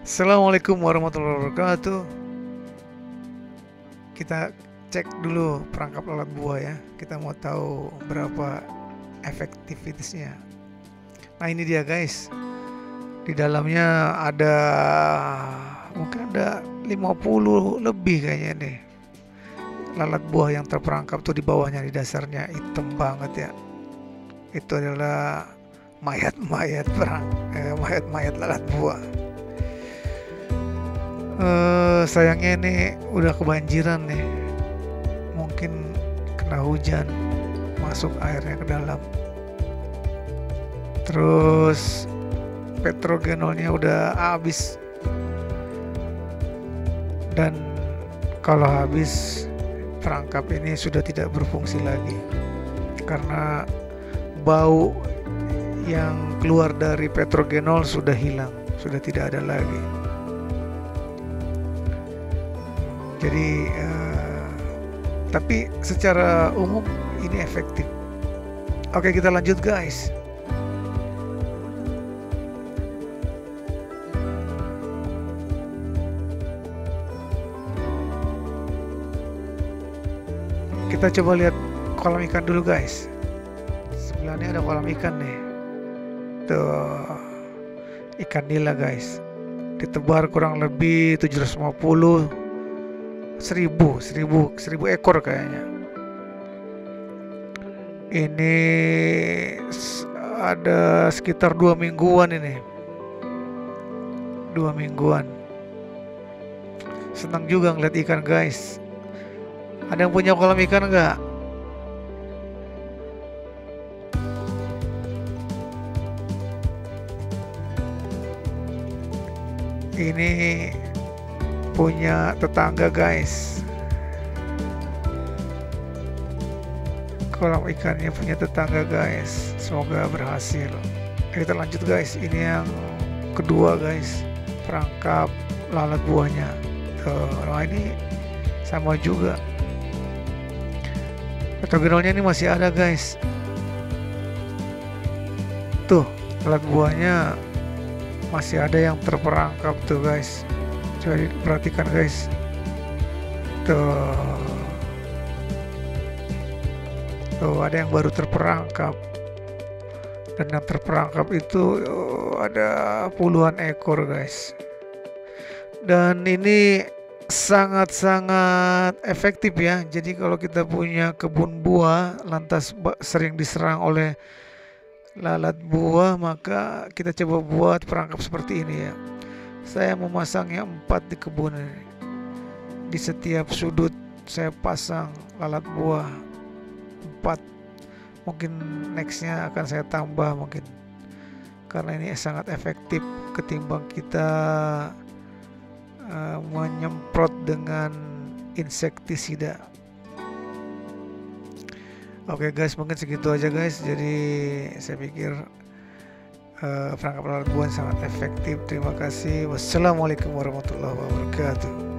Assalamualaikum warahmatullahi wabarakatuh. Kita cek dulu perangkap lalat buah ya. Kita mau tahu berapa efektivitasnya. Nah ini dia guys. Di dalamnya ada mungkin ada 50 lebih kayaknya nih. Lalat buah yang terperangkap tuh di bawahnya, di dasarnya hitam banget ya. Itu adalah mayat-mayat mayat-mayat lalat buah. Sayangnya ini udah kebanjiran nih. Mungkin kena hujan, masuk airnya ke dalam. Terus petrogenolnya udah habis. Dan kalau habis, perangkap ini sudah tidak berfungsi lagi. Karena bau yang keluar dari petrogenol sudah hilang, sudah tidak ada lagi. Jadi tapi secara umum ini efektif. Oke, kita lanjut guys. Kita coba lihat kolam ikan dulu guys. Sebelahnya ada kolam ikan nih. Tuh, ikan nila guys. Ditebar kurang lebih 750 1000 ekor kayaknya. Ini ada sekitar 2 mingguan ini. 2 mingguan. Senang juga ngeliat ikan guys. Ada yang punya kolam ikan nggak? Ini punya tetangga guys. Kolam ikannya punya tetangga guys. Semoga berhasil. Kita lanjut guys. Ini yang kedua guys. Perangkap lalat buahnya. Nah ini sama juga. Petrogenolnya ini masih ada guys. Tuh, lalat buahnya masih ada yang terperangkap tuh guys. Coba perhatikan guys. Tuh. Tuh ada yang baru terperangkap. Dan yang terperangkap itu ada puluhan ekor guys. Dan ini sangat-sangat efektif ya. Jadi kalau kita punya kebun buah lantas sering diserang oleh lalat buah, maka kita coba buat perangkap seperti ini ya. Saya memasangnya 4 di kebun ini. Di setiap sudut saya pasang lalat buah 4. Mungkin nextnya akan saya tambah mungkin. Karena ini sangat efektif ketimbang kita menyemprot dengan insektisida. Oke guys, mungkin segitu aja guys. Jadi saya pikir perangkap lalat buah sangat efektif. Terima kasih. Wassalamualaikum warahmatullahi wabarakatuh.